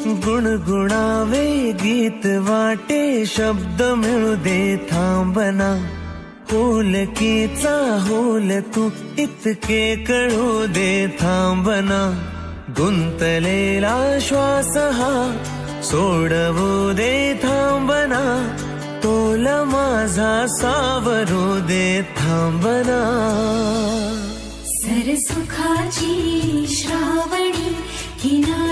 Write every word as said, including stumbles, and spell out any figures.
गुणगुणावे गीत वाटे शब्द मिळू दे थांबना, होलकीचा होल तू इतके कळू दे थांबना, गुंतलेला श्वास हा सोडवू दे थांबना, तोल माझा सावरू दे थांबना। सरसुखाची श्रावणी किनारी